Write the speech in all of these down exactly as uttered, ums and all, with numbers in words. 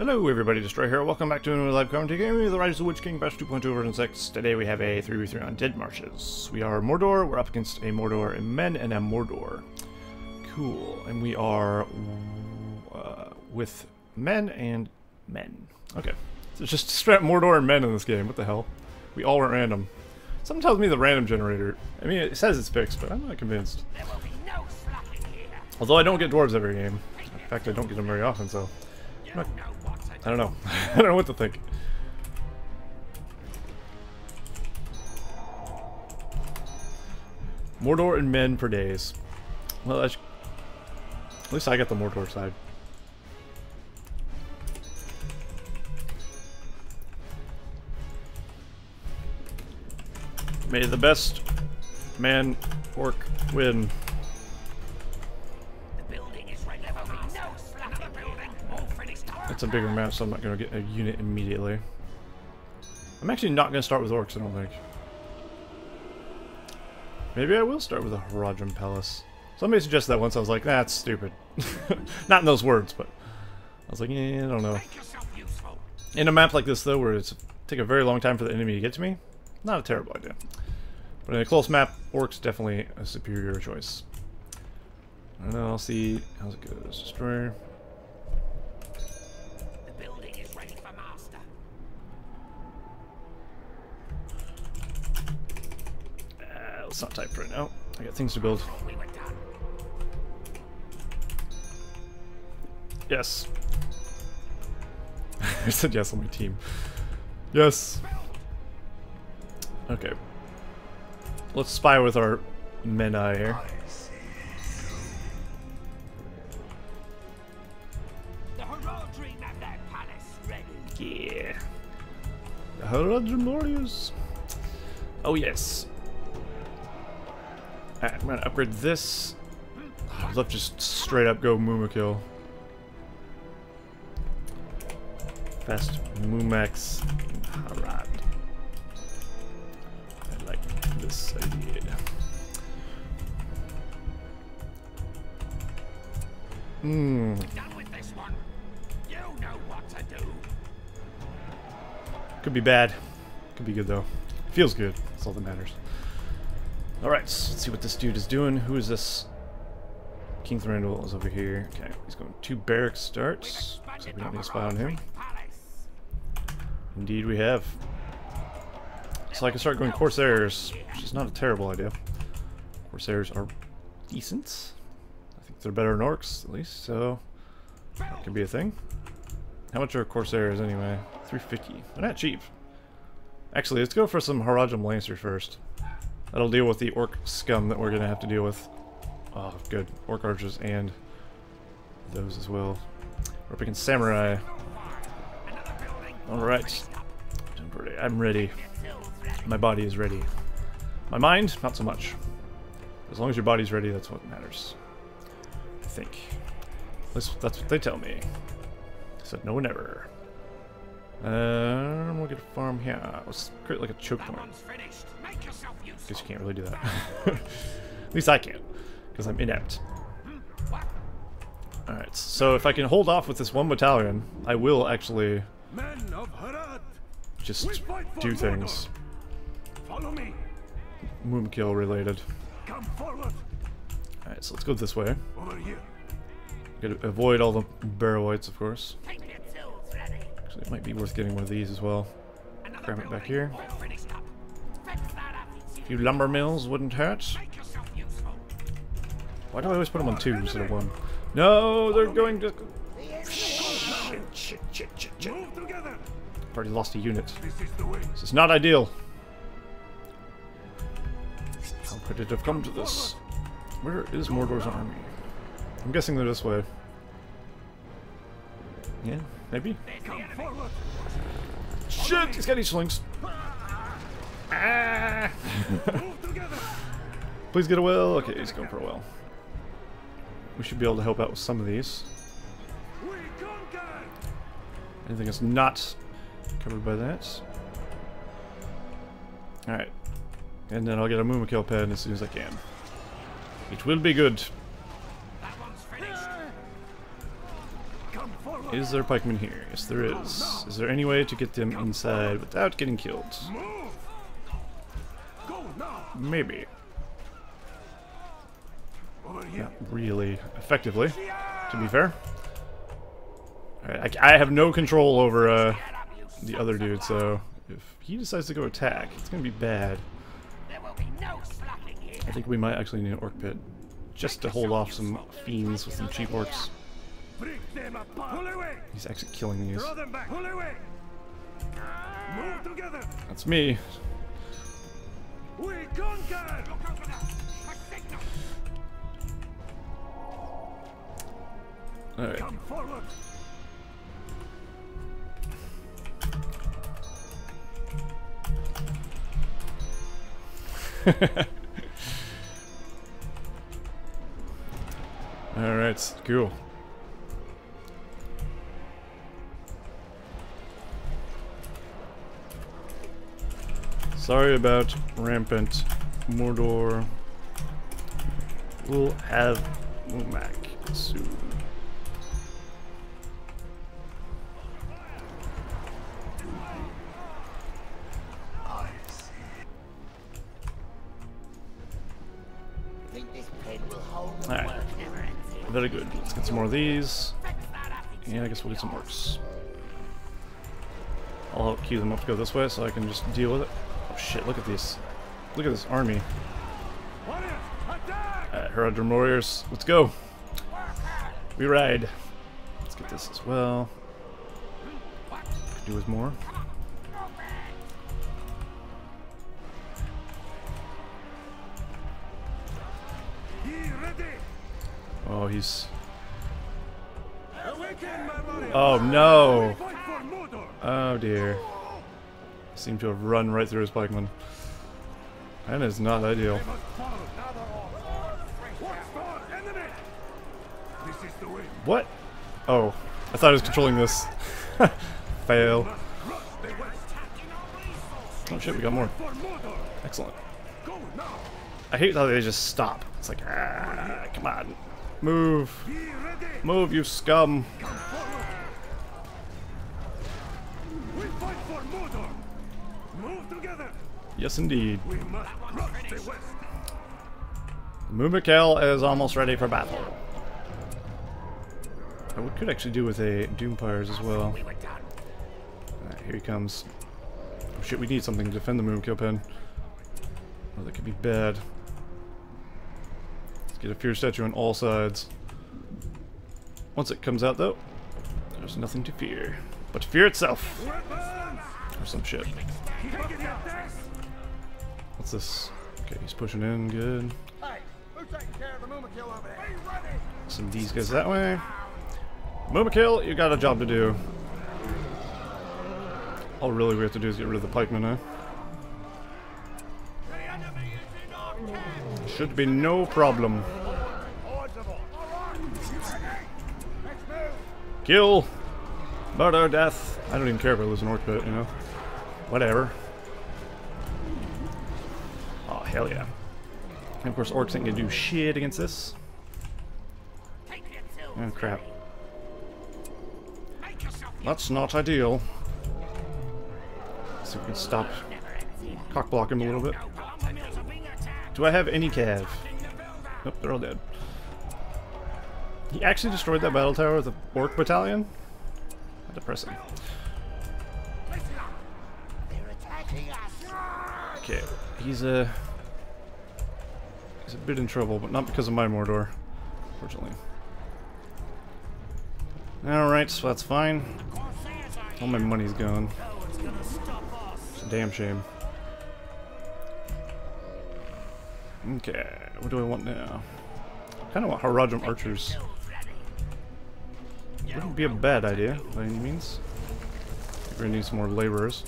Hello everybody, Destroy here. Welcome back to another live commentary game of The Rise of the Witch King Patch two point two version six. Today we have a three v three on Dead Marshes. We are Mordor, we're up against a Mordor and men and a Mordor. Cool. And we are uh, with men and men. Okay. So it's just straight up Mordor and men in this game. What the hell? We all went random. Something tells me the random generator. I mean, it says it's fixed, but I'm not convinced. There will be no slacking here. Although I don't get dwarves every game. In fact, I don't get them very often, so... You know what to I don't know. I don't know what to think. Mordor and men for days. Well, that's, at least I got the Mordor side. May the best man orc win. It's a bigger map, so I'm not going to get a unit immediately. I'm actually not going to start with orcs, I don't think. Maybe I will start with a Haradrim Palace. Somebody suggested that once, I was like, that's stupid. Not in those words, but I was like, yeah, I don't know. In a map like this, though, where it's take a very long time for the enemy to get to me, not a terrible idea. But in a close map, orcs definitely a superior choice. I don't know, I'll see how's it goes. Destroyer. Let's not type right now. I got things to build. Yes. I said yes on my team. Yes. Okay. Let's spy with our Menai here. The Haradrim have their palace ready. Yeah. The Haradrim warriors. Oh yes. Alright, I'm gonna upgrade this. I'd love to just straight up go Mumakil. Fast Mumax Harad. I like this idea. Hmm. Done with this one. You know what to do. Could be bad. Could be good though. Feels good. That's all that matters. Alright, so let's see what this dude is doing. Who is this? King Thranduil is over here. Okay, he's going two barracks starts. So we don't need to spy on him. Indeed we have. So I can start going Corsairs, which is not a terrible idea. Corsairs are decent. I think they're better than Orcs, at least, so that could be a thing. How much are Corsairs anyway? three fifty. They're not cheap. Actually, let's go for some Haradrim Lancers first. That'll deal with the orc scum that we're going to have to deal with. Oh, good. Orc archers and those as well. We're picking samurai. Alright. I'm ready. My body is ready. My mind, not so much. As long as your body's ready, that's what matters. I think. That's, that's what they tell me. I said no never. Um, we'll get a farm here. Let's create like a choke point. Guess you can't really do that. At least I can't, because I'm inept. Alright, so if I can hold off with this one battalion, I will actually just do things. Follow me. Moonkill related. Come forward. Alright, so let's go this way. Over here. Gotta avoid all the Barrow-wights, of course. Take your tools ready. Actually, it might be worth getting one of these as well. Cram it back here. A few lumber mills wouldn't hurt. Why do I always put them on two instead of one? No, they're going to... Shit, shit, shit, shit, shit. I've already lost a unit. This is not ideal. How could it have come to this? Where is Mordor's army? I'm guessing they're this way. Yeah, maybe? Shit, he's got each slings. Ah. Please get a well. Okay, he's going for a well. We should be able to help out with some of these. Anything that's not covered by that. Alright. And then I'll get a Mumakil pen as soon as I can. It will be good. That one's finished. Come forward. Is there pikemen here? Yes, there is. Is there any way to get them inside without getting killed? Maybe. Not really effectively, to be fair. Alright, I, I have no control over uh, the other dude, so if he decides to go attack, it's gonna be bad. I think we might actually need an orc pit, just to hold off some fiends with some cheap orcs. He's actually killing these. That's me. Alright. Alright, cool. Sorry about rampant Mordor. We'll have Umak soon. Alright. Very good. Let's get some more of these. And I guess we'll get some orcs. I'll help queue them up to go this way so I can just deal with it. Oh shit, look at these. Look at this army. Alright, Haradrim warriors, let's go. We ride. Let's get this as well. Could do with more. Oh, he's... Oh, no! Oh, dear. Seem to have run right through his pikemen. That is not ideal. What? Oh, I thought I was controlling this. Fail. Oh shit, we got more. Excellent. I hate how they just stop. It's like, ah, come on. Move. Move, you scum. Yes, indeed. Mumakil is almost ready for battle. I could actually do with a Doompires as well. Alright, here he comes. Oh shit, we need something to defend the Mumakil pen. Oh, that could be bad. Let's get a fear statue on all sides. Once it comes out, though, there's nothing to fear. But fear itself! Or some shit. What's this? Okay, he's pushing in, good. Some these guys that way. Mumakil, you got a job to do. All really we have to do is get rid of the pikemen, huh? Should be no problem. Kill! Murder, death. I don't even care if I lose an orc pit, you know? Whatever. Oh, hell yeah. And of course, orcs ain't gonna do shit against this. Oh, crap. That's not ideal. See if we can stop. Cock block him a little bit. Do I have any cav? Nope, they're all dead. He actually destroyed that battle tower with the orc battalion? How depressing. Okay, he's a... He's a bit in trouble, but not because of my Mordor, fortunately. Alright, so that's fine. All my money's gone. It's a damn shame. Okay, what do I want now? I kind of want Haradrim archers. Wouldn't be a bad idea, by any means. We're gonna need some more laborers.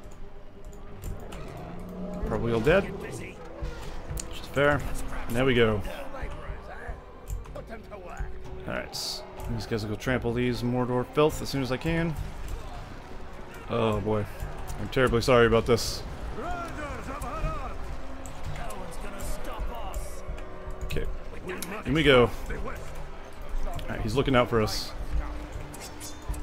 Probably all dead. Which is fair. And there we go. Alright. These guys will go trample these Mordor filth as soon as I can. Oh boy. I'm terribly sorry about this. Okay. In we go. Alright, he's looking out for us.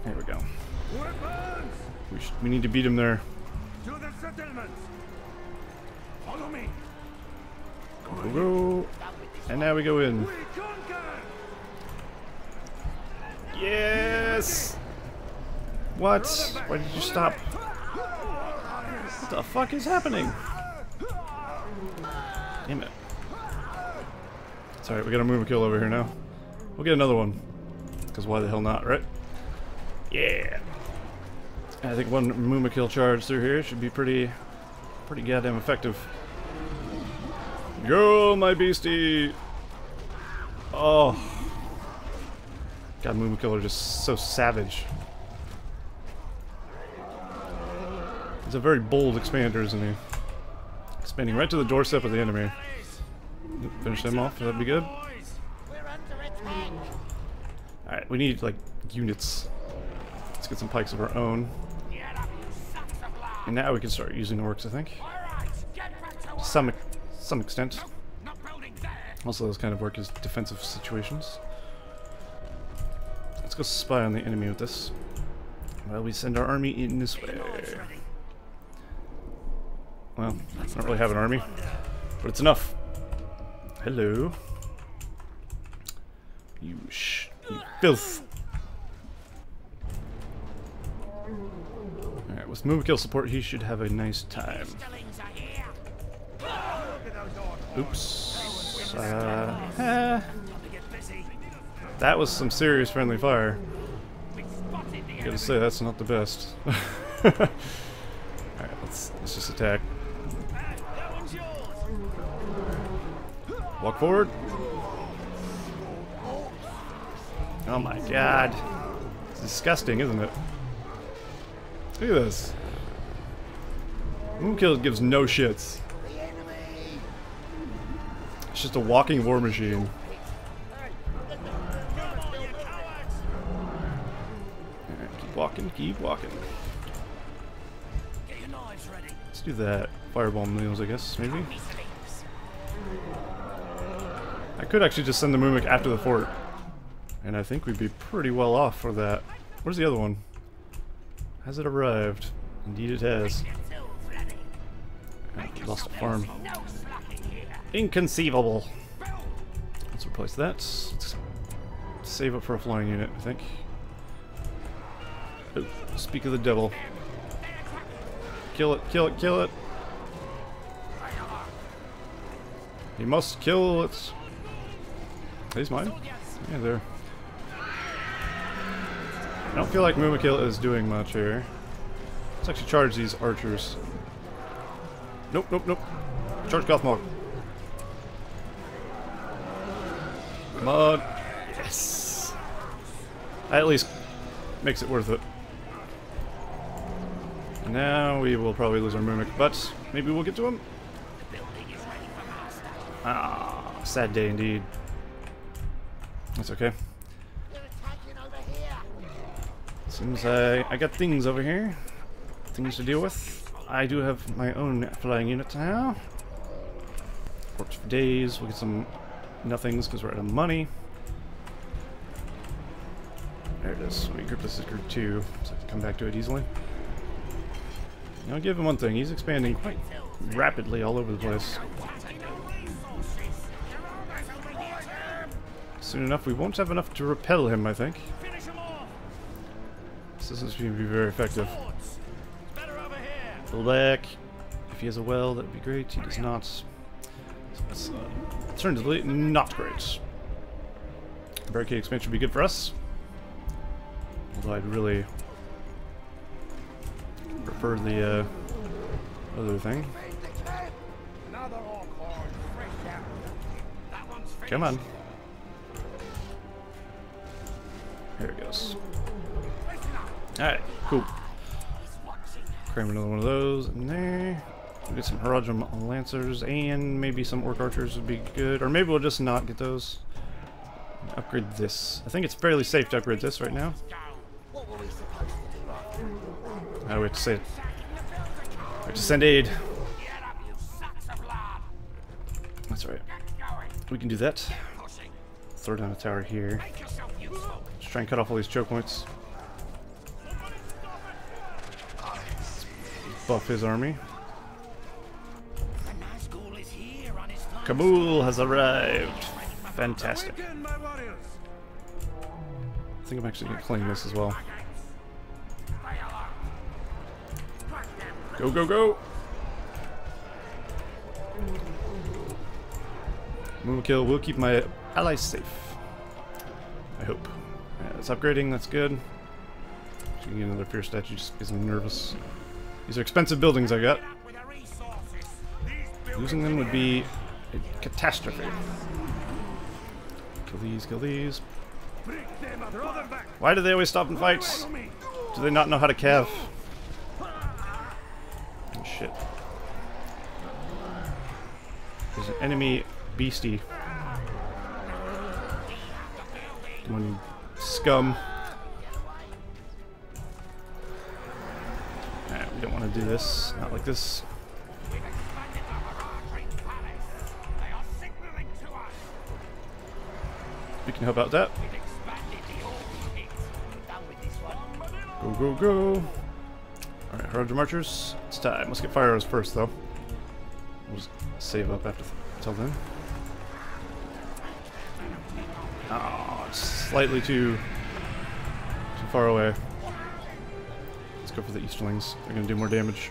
There we go. Weapons! We, should, we need to beat him there. To the settlements! Follow me! Go, go. And now we go in. We conquer! Yes! What? Why did you stop? What the fuck is happening? Damn it. It's alright, we got a Muma kill over here now. We'll get another one. Because why the hell not, right? Yeah! I think one Muma kill charge through here should be pretty, pretty goddamn effective. Go, my beastie! Oh. God, Muma Killer just so savage. He's a very bold expander, isn't he? Expanding right to the doorstep of the enemy. Finish them off, that'd be good. Alright, we need, like, units. Let's get some pikes of our own. And now we can start using orcs, I think. To some, some extent. Also, those kind of work as defensive situations. Let's go spy on the enemy with this. While we send our army in this way. Well, I don't really have an army, but it's enough. Hello. You sh... you filth. Alright, with Muma Kill support, he should have a nice time. Oops. Uh, eh. That was some serious friendly fire. I gotta say, that's not the best. Alright, let's, let's just attack. Walk forward. Oh my god. It's disgusting, isn't it? Look at this. Muma Kill gives no shits. It's just a walking war machine. Alright, keep walking, keep walking. Let's do that. Fireball meals, I guess, maybe? I could actually just send the Mumik after the fort. And I think we'd be pretty well off for that. Where's the other one? Has it arrived? Indeed it has. I lost a farm. Inconceivable. Let's replace that. Let's save up for a flying unit, I think. Oh, speak of the devil. Kill it, kill it, kill it. You must kill it. He's mine. Yeah, there. I don't feel like Muma Kill is doing much here. Let's actually charge these archers. Nope, nope, nope. Charge Gothmog. Come on. Yes. That at least makes it worth it. And now we will probably lose our Mumik, but maybe we'll get to him. Ah, sad day indeed. That's okay. Seems I, I got things over here. Things to deal with. I do have my own flying unit now. Works for days. We'll get some nothings because we're out of money. There it is. We group this as group two, so I can come back to it easily. I'll give him one thing. He's expanding quite rapidly all over the place. Soon enough, we won't have enough to repel him, I think. This doesn't seem to be very effective. Pull back. If he has a well, that would be great. He does not. So that's, uh, alternatively, not great. Barricade expansion would be good for us. Although I'd really prefer the uh, other thing. Come on. There it goes. Alright, cool. Cram another one of those in there. We'll get some Haradrim Lancers and maybe some Orc Archers would be good. Or maybe we'll just not get those. Upgrade this. I think it's fairly safe to upgrade this right now. Oh, we have to say it. We have to send aid. That's right. We can do that. Throw down a tower here. Just try and cut off all these choke points. buff his army. The Nazgul is here on his flank. Kabul has arrived. Fantastic. I think I'm actually going to claim this as well. Go, go, go! Moonkill will keep my allies safe. I hope. Yeah, it's upgrading, that's good. She can get another fear statue just because I'm nervous. These are expensive buildings I got. Losing them would be a catastrophe. Kill these, kill these. Why do they always stop in fights? Do they not know how to cav? Oh, shit. There's an enemy beastie. Come on, you scum. Alright, we don't want to do this. Not like this. We can help out that. Go, go, go. Alright, Harrow Marchers. It's time. Let's get fire arrows first, though. We'll just save up after until then. Oh, it's slightly too, too far away. Let's go for the Easterlings. They're going to do more damage.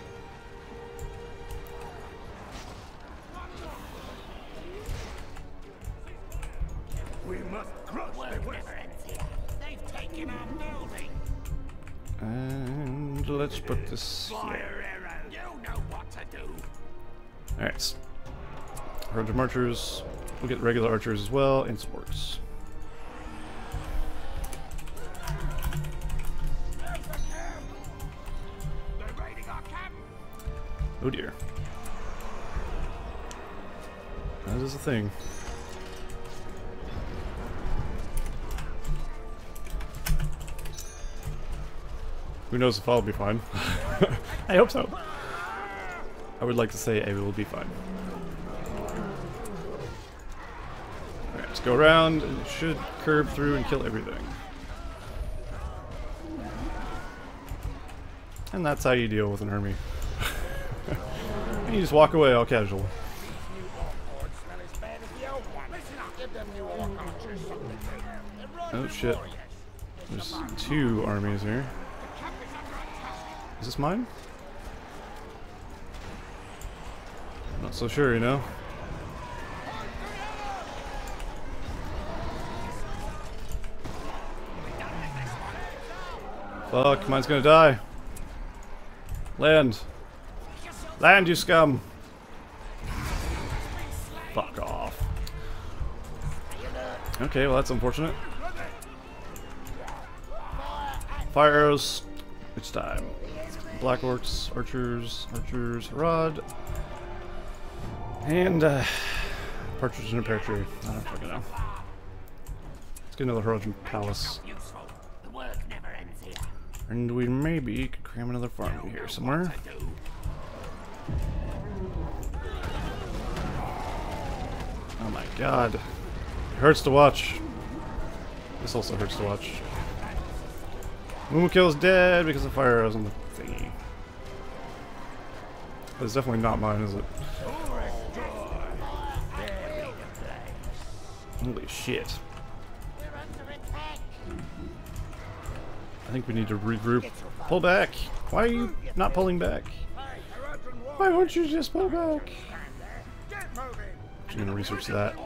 We must crush the West. They've taken our building. And let's put this here. Fire arrow. You know what to do. Alright. Harrow Marchers. We'll get regular archers as well, and some orcs. They're raiding our camp. Oh dear. That is a thing. Who knows if I'll be fine. I hope so. I would like to say I will be fine. Alright, let's go around. It should curve through and kill everything. And that's how you deal with an army. You just walk away all casual. Oh shit. There's two armies here. Is this mine? Not so sure, you know? Fuck, mine's gonna die. Land. Land, you scum! Fuck off. Okay, well that's unfortunate. Fire arrows. It's time. Black orcs, archers, archers, rod, and uh, partridge in a pear tree. I don't fucking know. Let's get another Harrow Palace. And we maybe could cram another farm here somewhere. Oh my god. It hurts to watch. This also hurts to watch. Moonkill is dead because of fire arrows on the thingy. That's definitely not mine, is it? Holy shit. I think we need to regroup. Pull back! Why are you not pulling back? Why won't you just pull back? I'm gonna research that.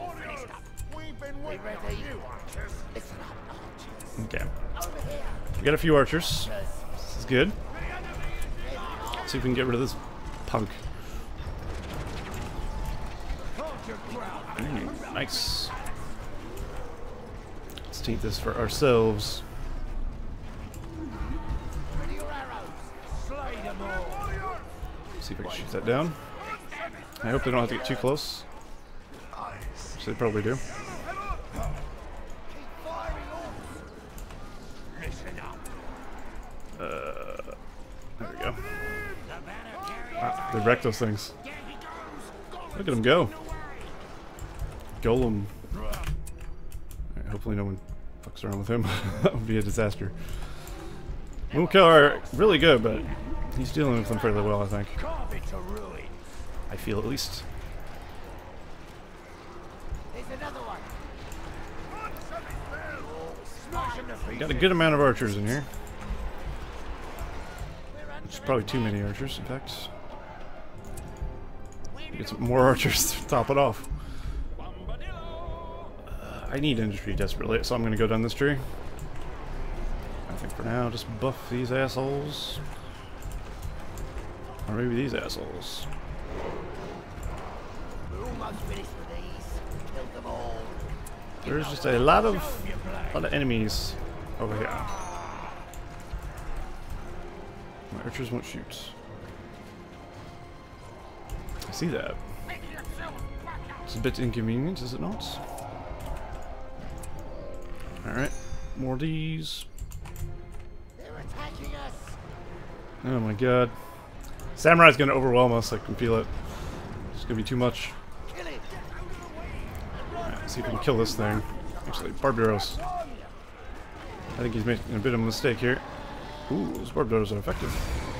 Okay. We got a few archers. This is good. Let's see if we can get rid of this punk. Mm, nice. Let's take this for ourselves. See if I can shoot that down. I hope they don't have to get too close. Which they probably do. Uh, there we go. Wow, they wrecked those things. Look at them go. Golem. Right, hopefully no one fucks around with him. That would be a disaster. Moonkill are really good, but He's dealing with them fairly well, I think. Carve it to ruin. I feel at least. There's another one. Smash him to pieces. Got a good amount of archers in here. Which is probably too many archers, in fact. Get some more archers to top it off. Uh, I need industry desperately, so I'm going to go down this tree. I think for now, just buff these assholes. Or maybe these assholes. We're almost finished with these. Killed them all. There's just a lot of, lot of enemies over here. My archers won't shoot. I see that. It's a bit inconvenient, is it not? Alright, more of these. They're attacking us. Oh my god. Samurai's gonna overwhelm us, I can feel it. It's gonna be too much. Kill it. Alright, let's see if we can kill this thing. Actually, barbed arrows. I think he's making a bit of a mistake here. Ooh, those barbed arrows are effective.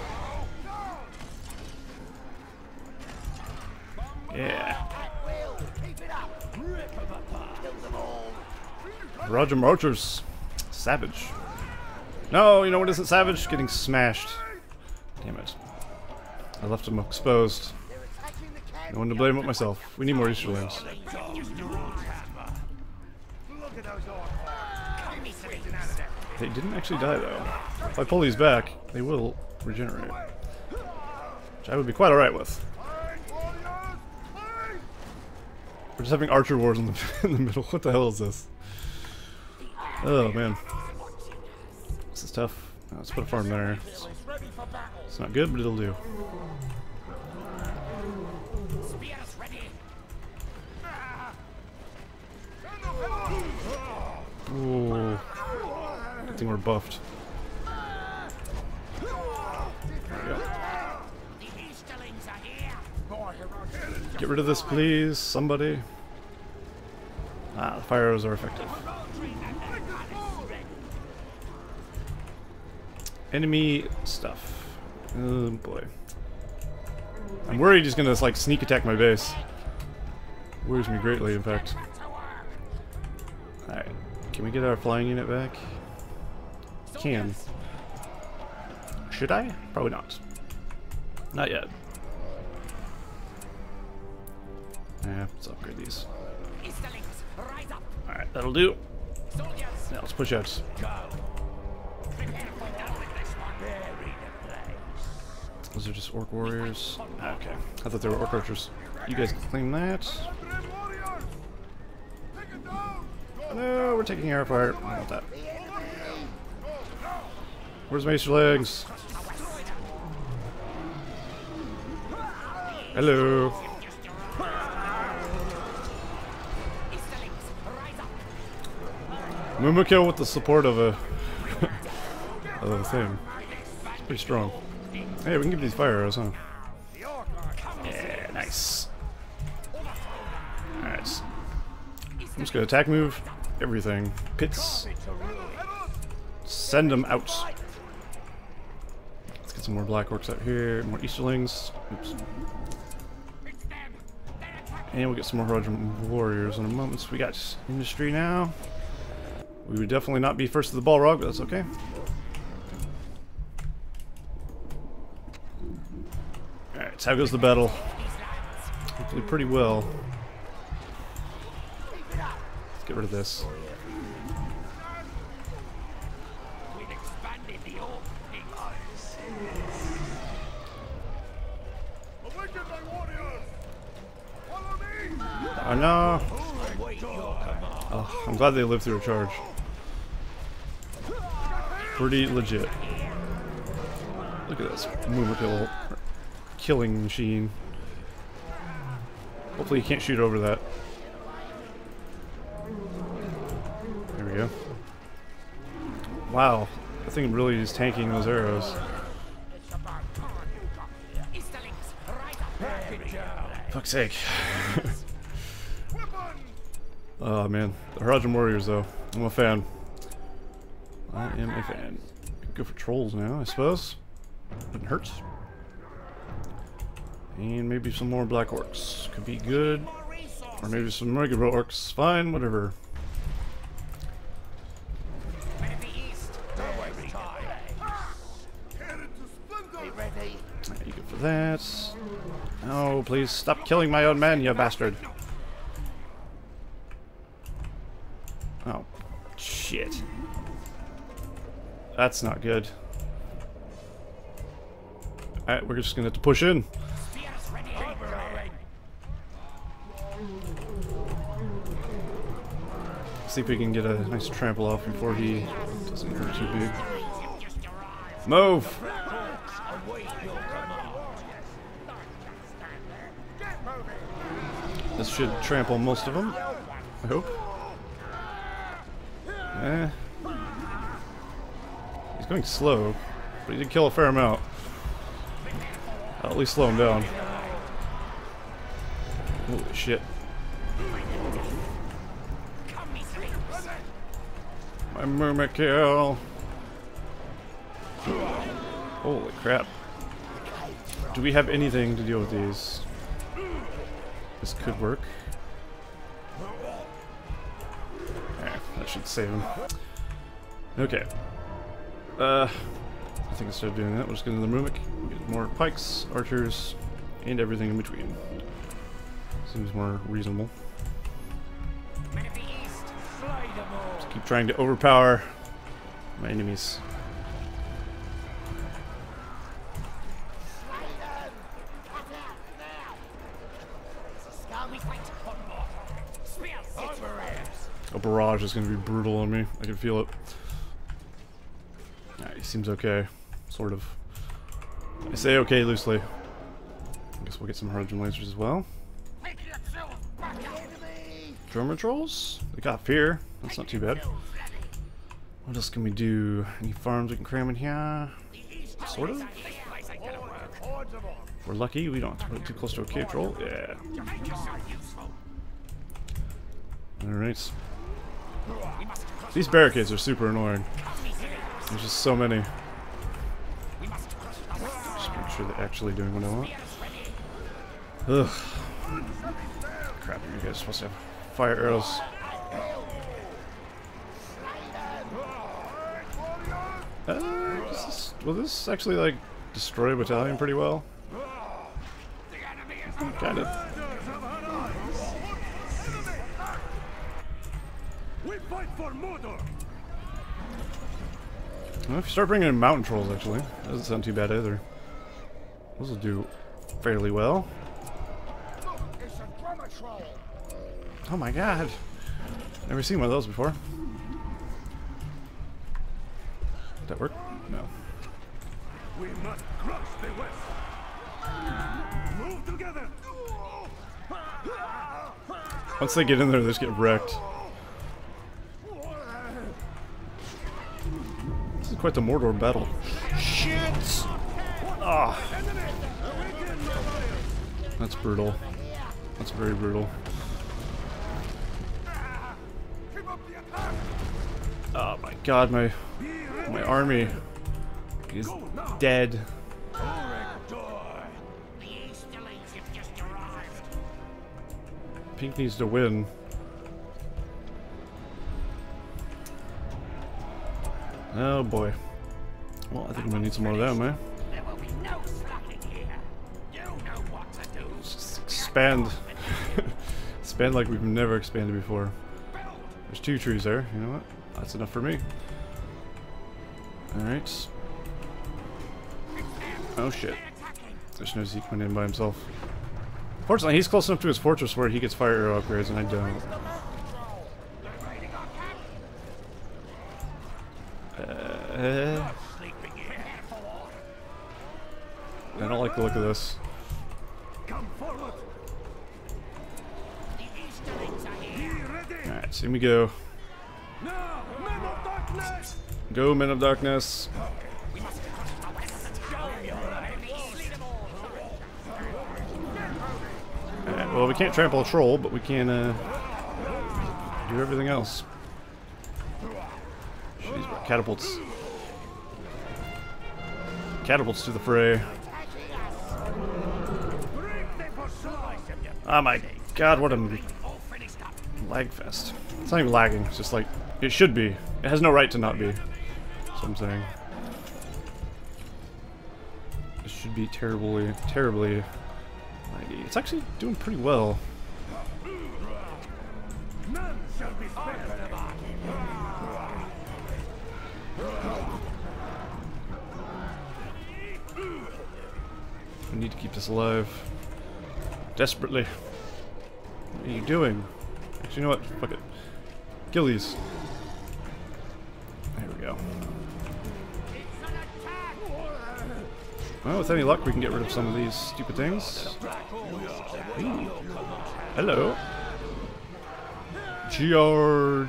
Yeah. At will. Keep it up. Rip them apart. Kill them all. Roger Archers. Savage. No, you know what isn't savage? Getting smashed. Damn it. I left him exposed. They're attacking the camp. No one to blame but myself. We need more Easterlings. Look at those orcs. Give me something out of there. They didn't actually die though. If I pull these back, they will regenerate. Which I would be quite alright with. We're just having archer wars in the, in the middle. What the hell is this? Oh man. This is tough. Oh, let's put a farm there. It's, it's not good, but it'll do. Spears ready. Ooh. Good thing we're buffed. There we go. The Easterlings are here. Get rid of this, please, somebody. Ah, the fire arrows are effective. Enemy stuff. Oh boy. I'm worried he's gonna like sneak attack my base. Worries me greatly, in fact. Alright. Can we get our flying unit back? Can. Should I? Probably not. Not yet. Yeah, let's upgrade these. Easterlings, rise up. Alright, that'll do. Soldiers, Now let's push out. go. Prepare for battle with this one. Bury the place. Those are just orc warriors. Ah, okay. I thought they were orc archers. You guys can claim that. No, we're taking air fire. I don't want that. Where's my Easterlings? Hello. Mumukyo with the support of a of a thing. It's pretty strong. Hey, we can give these fire arrows, huh? Yeah, nice. Alright. I'm just gonna attack move everything. Pits. Send them out. Let's get some more black orcs out here. More Easterlings. Oops. And we'll get some more Roger warriors in a moment. So we got industry now. We would definitely not be first to the Balrog, but that's okay. Alright, so how goes the battle? Hopefully pretty well. Let's get rid of this. We've expanded the orc thing. Oh no! Oh, I'm glad they lived through a charge. Pretty legit. Look at this Mumukyo killing machine. Hopefully you can't shoot over that. There we go. Wow, that thing really is tanking those arrows. Fuck's sake. Oh man, the Haradrim Warriors though. I'm a fan. I am a fan. Go for trolls now, I suppose. Wouldn't hurt. And maybe some more black orcs. Could be good. Or maybe some regular orcs. Fine, whatever. You go for that. Oh, please stop killing my own men, you bastard. Oh, shit. That's not good. Alright, we're just gonna have to push in. See if we can get a nice trample off before he doesn't hurt too big. Move! This should trample most of them, I hope. Eh. He's going slow, but he did kill a fair amount. I'll at least slow him down. Holy shit. My Myrmikill. Holy crap. Do we have anything to deal with these? This could work. Eh, that should save him. Okay. Uh, I think instead of doing that, we'll just get into the Myrmic, get more pikes, archers, and everything in between. Seems more reasonable. Just keep trying to overpower my enemies. A barrage is going to be brutal on me. I can feel it. Nah, he seems okay. Sort of. I say okay loosely. I guess we'll get some Harlequin Lancers as well. Drummer Trolls? They got fear. That's not too bad. What else can we do? Any farms we can cram in here? Sort of? If we're lucky, we don't have to put it too close to a cave troll. Yeah. Alright. These barricades are super annoying. There's just so many. Just make sure they're actually doing what I want. Ugh. Crap, you guys are supposed to have fire arrows. Uh, does this, will this actually, like, destroy a battalion pretty well? Kind of. Well, if you start bringing in mountain trolls, actually, that doesn't sound too bad either. Those will do fairly well. Oh my god! Never seen one of those before. Did that work? No. We must crush the West. Move together. Once they get in there, they just get wrecked. This is quite the Mordor battle. Shit! Ah, that's brutal. That's very brutal. Oh my god, my my army is dead. Pink needs to win. Oh boy. Well, I think I'm gonna need some more of them, eh? There will be no slacking here. You know what to do. Just expand. Expand like we've never expanded before. There's two trees there. You know what? That's enough for me. Alright. Oh shit. There's no Zeke went in by himself. Fortunately, he's close enough to his fortress where he gets fire arrow upgrades and I don't. Uh, I don't like the look of this. Alright, so here we go. Go, Men of Darkness. Alright, well, we can't trample a troll, but we can uh, do everything else. Jeez, what catapults. catapults to the fray. Oh my god, what a lag fest. It's not even lagging, it's just like, it should be. It has no right to not be. That's what I'm saying. It should be terribly, terribly laggy. It's actually doing pretty well. None shall be spared. We need to keep this alive. Desperately. What are you doing? Actually, you know what? Fuck it. Kill these. There we go. Well, with any luck, we can get rid of some of these stupid things. Ooh. Hello. Charge.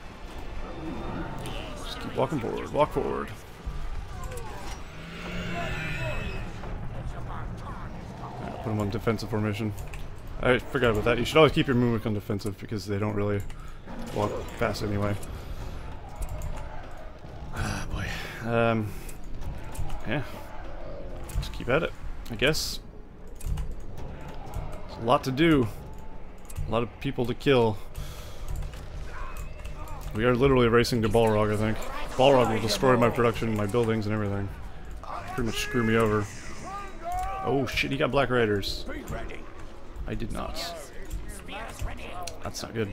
Just keep walking forward. Walk forward. Right, put them on defensive formation. I forgot about that. You should always keep your movement on defensive because they don't really walk fast anyway. Ah, boy. Um. Yeah. Just keep at it, I guess. There's a lot to do. A lot of people to kill. We are literally racing to Balrog, I think. Balrog will destroy my production, my buildings, and everything. Pretty much screw me over. Oh shit, he got Black Riders. I did not. That's not good.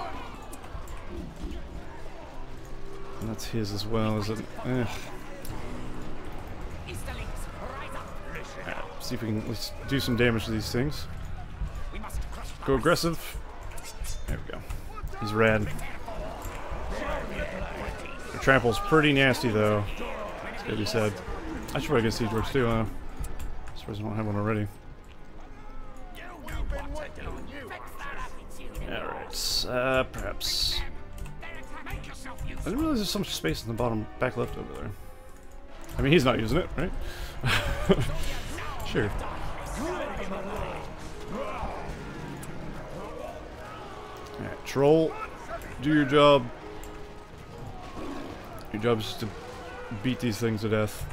And that's his as well, is it? Eh. Right, see if we can at least do some damage to these things. Go aggressive. There we go. He's rad. The trample's pretty nasty though. It's gotta be said. I should probably get siege works too, huh? I suppose I don't have one already. Alright, uh, perhaps. I didn't realize there's so much space in the bottom back left over there. I mean, he's not using it, right? Sure. Alright, troll, do your job. Your job is just to beat these things to death.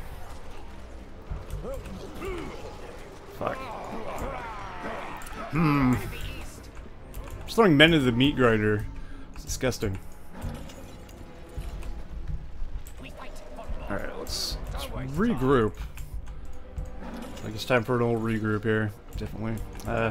Fuck. Hmm. Just throwing men into the meat grinder. It's disgusting. Alright, let's, let's regroup. I think it's time for an old regroup here. Definitely. Uh.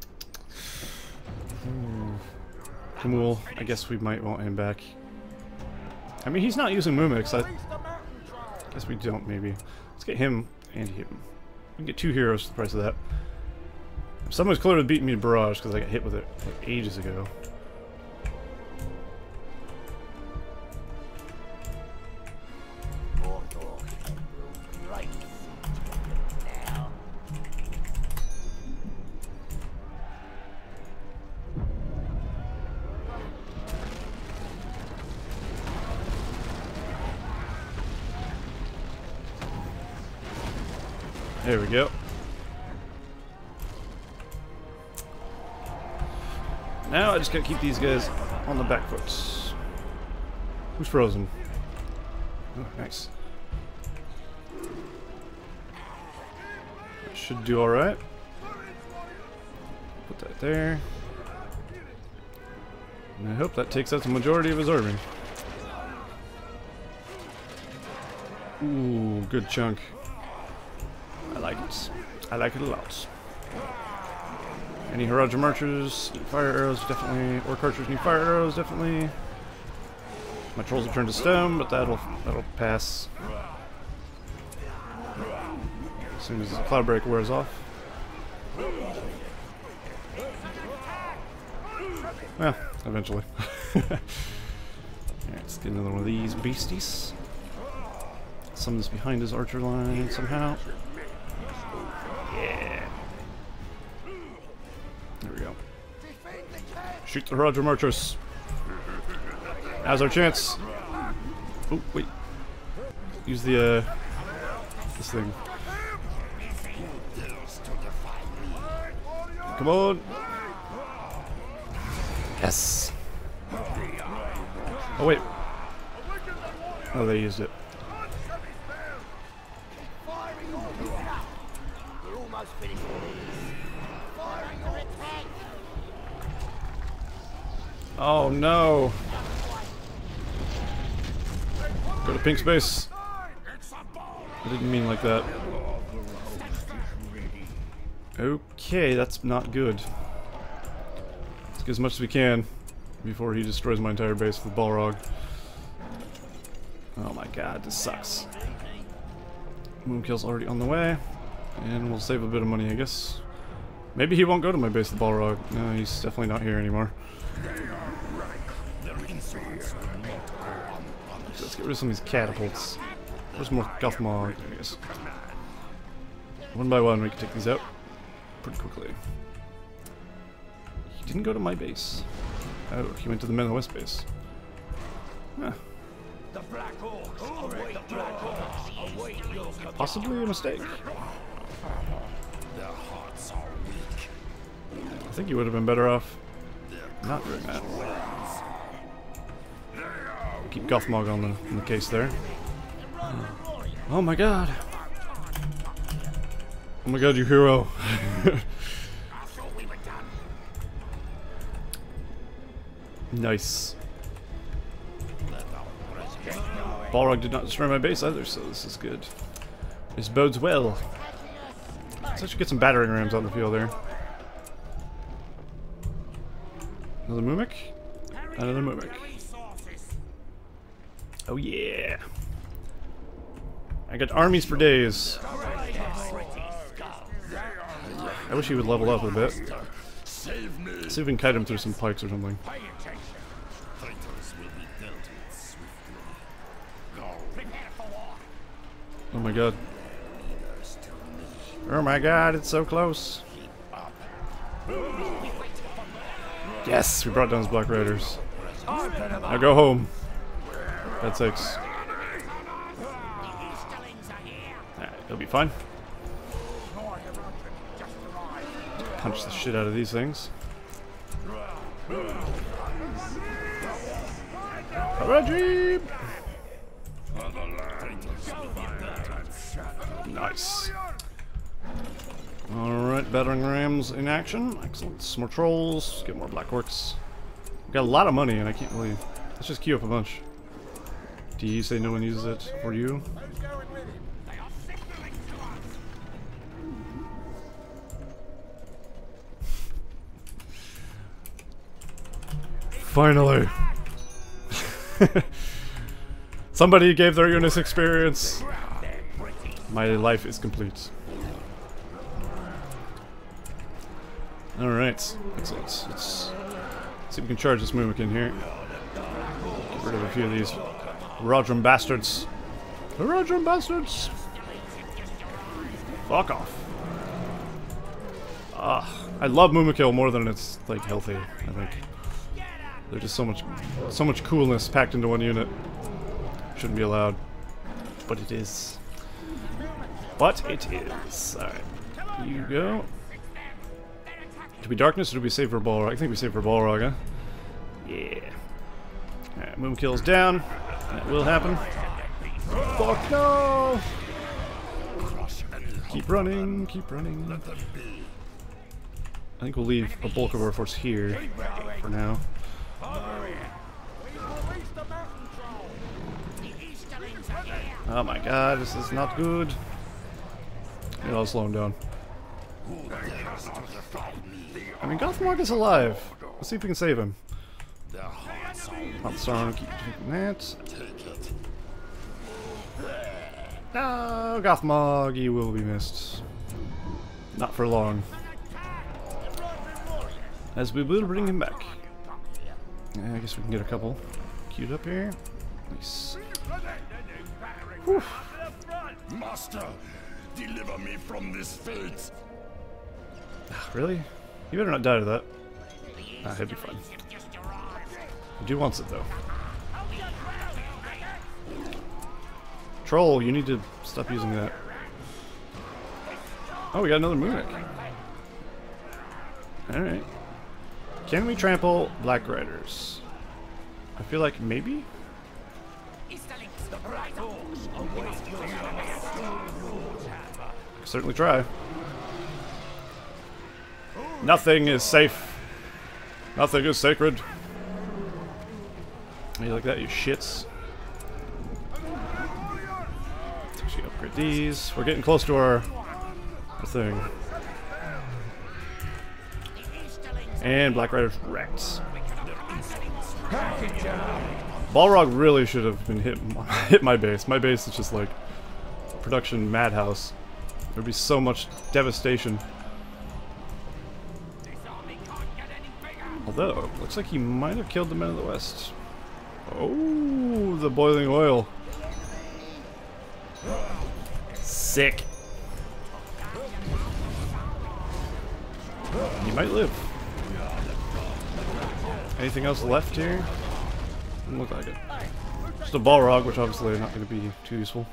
Hmm. Kamul, I guess we might want him back. I mean, he's not using Mumix. I guess we don't, maybe. Let's get him and him. We can get two heroes for the price of that. Someone's clearly beating me to Barrage because I got hit with it like ages ago. There we go. Now I just gotta keep these guys on the back foot. Who's frozen? Oh, nice. That should do alright. Put that there. And I hope that takes out the majority of his army. Ooh, good chunk. I like it. I like it a lot. Any Haradrim archers need fire arrows, definitely. Orc archers need fire arrows, definitely. My trolls will turn to stone, but that'll that'll pass as soon as the Cloudbreak wears off. Well, eventually. Alright, let's get another one of these beasties. Summons behind his archer line somehow. Yeah. There we go. Shoot the Haradrim archers. Now's our chance. Oh, wait. Use the, uh, this thing. Come on. Yes. Oh, wait. Oh, they used it. almost finished with these. Fire under attack. Oh no! Go to pink space. I didn't mean like that. Okay, that's not good. Let's get as much as we can before he destroys my entire base with Balrog. Oh my god, this sucks. Moonkill's already on the way, and we'll save a bit of money, I guess. Maybe he won't go to my base with Balrog. No, he's definitely not here anymore. Let's get rid of some of these catapults. There's more Gothmog, I guess. One by one, we can take these out pretty quickly. He didn't go to my base. Oh, he went to the Men of the West base. Huh. Possibly a mistake. I think you would have been better off not doing that. Keep Gothmog on the, on the case there. Oh my god. Oh my god, you hero. Nice. Balrog did not destroy my base either, so this is good. This bodes well. Let's actually get some battering rams on the field there. Another Mimic? Another Mimic. Oh yeah! I got armies for days. I wish he would level up a bit. See if we can kite him through some pikes or something. Oh my god. Oh my god, it's so close. Yes, we brought down his Black Riders. Now go home. That's six. Alright, he'll be fine. Punch the shit out of these things. Rajib! Nice. Alright, battering rams in action. Excellent. Some more trolls. Get more black orcs. We've got a lot of money and I can't really... Let's just queue up a bunch. Do you say no one uses it for you? Finally! Somebody gave their Unis experience! My life is complete. Alright, excellent. Let's see if we can charge this Mimic in here. Get rid of a few of these Rodrum bastards. The Rodrum bastards! Fuck off. Ah, I love Mumikill more than it's like healthy, I think. There's just so much so much coolness packed into one unit. Shouldn't be allowed. But it is. But it is. Alright. You go. Do we darkness or do we save for Balrog? I think we save for Balrog, huh? Yeah. Alright, Moomkill's down. That will happen. Fuck no! Keep running, keep running. I think we'll leave a bulk of our force here for now. Oh my god, this is not good. Yeah, I'll slow him down. I mean, Gothmog is alive. Let's see if we can save him. Not sorry, keep taking that. No, Gothmog, you will be missed. Not for long. As we will bring him back. Yeah, I guess we can get a couple queued up here. Nice. Whew. Master, deliver me from this fate. Really? You better not die to that. Ah, he'll be fine. He do wants it though. Troll, you need to stop using that. Oh, we got another Mimic. Alright. Can we trample Black Riders? I feel like maybe? Certainly try. Nothing is safe. Nothing is sacred. You like that, you shits? Let's actually upgrade these. We're getting close to our, our thing. And Black Rider's wrecked. Balrog really should have been hit, hit my base. My base is just like a production madhouse. There'd be so much devastation. Although, looks like he might have killed the Men of the West. Oh, the boiling oil. Sick. He might live. Anything else left here? Doesn't look like it. Just a Balrog, which obviously not going to be too useful.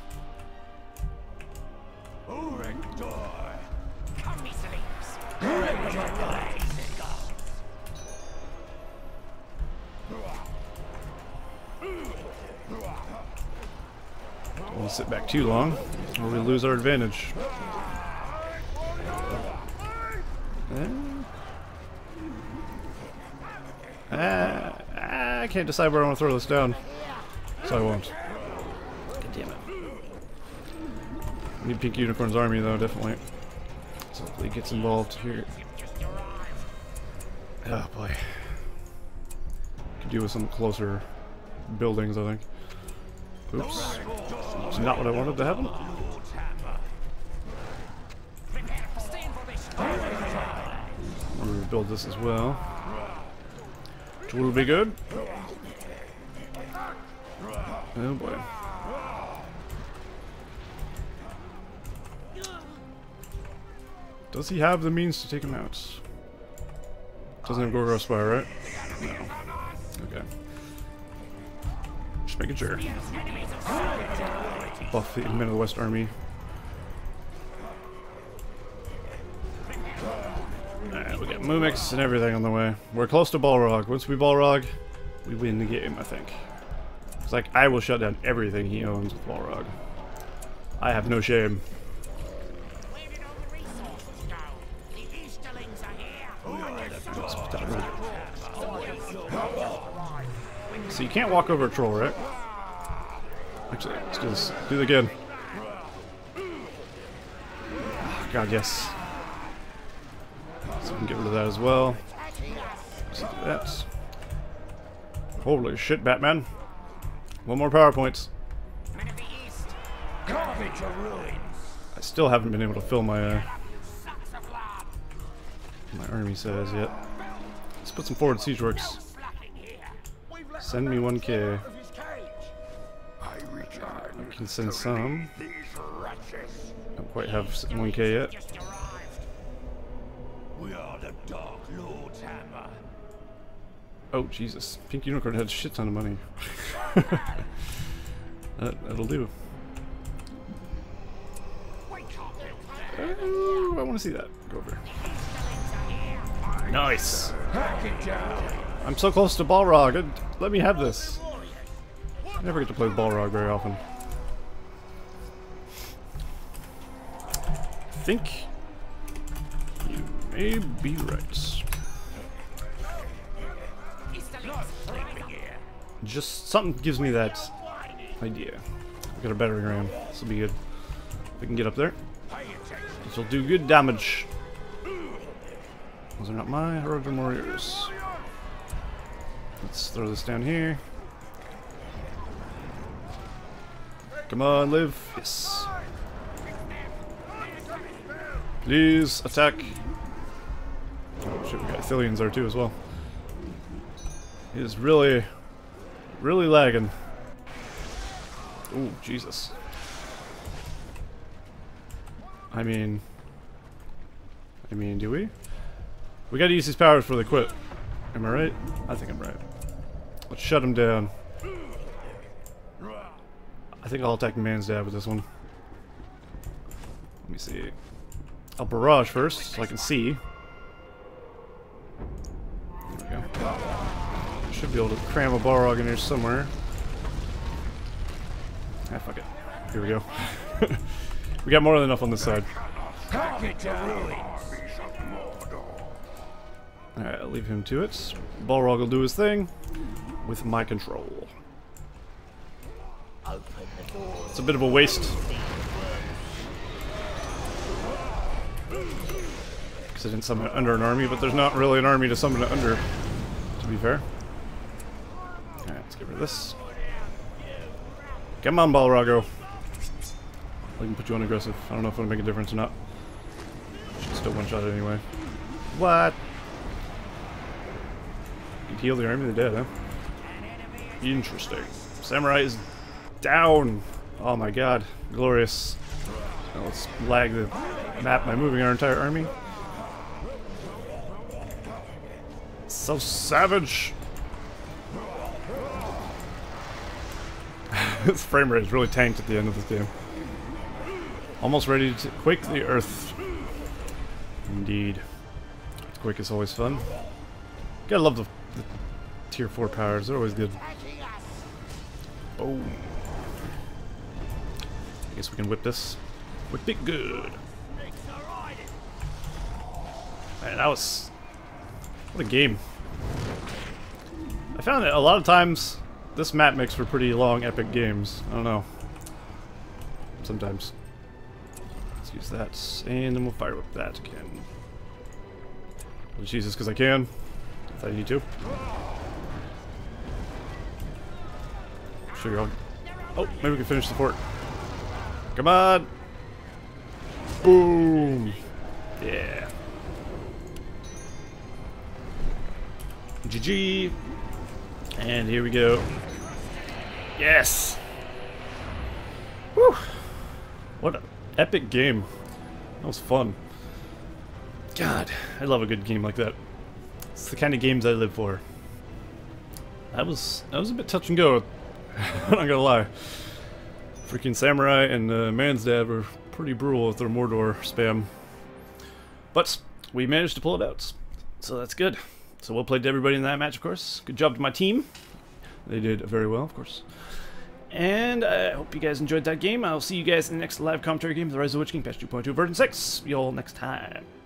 Don't want to sit back too long, or we lose our advantage. Uh, I can't decide where I want to throw this down, so I won't. God damn it. I need Pink Unicorn's army, though, definitely. So hopefully he gets involved here. Oh boy. Could do with some closer buildings, I think. Oops. It's not what I wanted to happen. I'm going to rebuild this as well, which will be good. Oh boy. Does he have the means to take him out? Doesn't have Gorgoroth Spire, right? No. Okay. Just making sure. Buff the Men of the West army. Alright, we got Mumix and everything on the way. We're close to Balrog. Once we Balrog, we win the game, I think. It's like, I will shut down everything he owns with Balrog. I have no shame. So you can't walk over a troll, right? Actually, let's do this. Do it again. Oh, God, yes. So we can get rid of that as well. Let's do that. Holy shit, Batman. One more power points. I still haven't been able to fill my uh, my army size yet. Let's put some forward siege works. Send me one K. I can send some. Don't quite have one K yet. Oh Jesus! Pink Unicorn had a shit ton of money. that, that'll do. Oh, I want to see that. Go over. Nice. I'm so close to Balrog. Let me have this. I never get to play with Balrog very often. I think you may be right. Just something gives me that idea. We got a battering ram. This will be good. If we can get up there, this will do good damage. Those are not my Herodrum warriors. Let's throw this down here. Come on, live. Yes. Please attack. Oh shit, we got Athelians there too as well. He is really, really lagging. Oh, Jesus. I mean... I mean, do we? We gotta use these powers before they quit. Am I right? I think I'm right. Let's shut him down. I think I'll attack Mansdad with this one. Let me see. I'll barrage first, so I can see. There we go. Should be able to cram a Balrog in here somewhere. Ah, fuck it. Here we go. We got more than enough on this side. Alright, I'll leave him to it. Balrog will do his thing with my control. It's a bit of a waste. Because I didn't summon it under an army, but there's not really an army to summon it under, to be fair. Alright, let's get rid of this. Come on, Balrogo. I can put you on aggressive. I don't know if it'll make a difference or not. Should still one-shot it anyway. What? You heal the army of the dead, huh? Interesting. Samurai is down. Oh my god. Glorious. Now let's lag the map by moving our entire army. So savage. This frame rate is really tanked at the end of this game. Almost ready to quake the earth. Indeed. Quake is always fun. Gotta love the, the tier four powers, they're always good. Boom. I guess we can whip this. Whip it good. Man, that was... what a game. I found that a lot of times this map makes for pretty long, epic games. I don't know. Sometimes. Let's use that, and then we'll fire whip that again. I'll just use this because I can, if I need to. Sure you're all... oh, maybe we can finish the fort. Come on! Boom! Yeah. G G! And here we go. Yes! Whew! What an epic game. That was fun. God, I love a good game like that. It's the kind of games I live for. That was that was a bit touch and go. I'm not gonna lie. Freaking Samurai and uh, Mansdad were pretty brutal with their Mordor spam. But we managed to pull it out. So that's good. So well played to everybody in that match, of course. Good job to my team. They did very well, of course. And I hope you guys enjoyed that game. I'll see you guys in the next live commentary game of The Rise of the Witch King, patch two point two version six. See you all next time.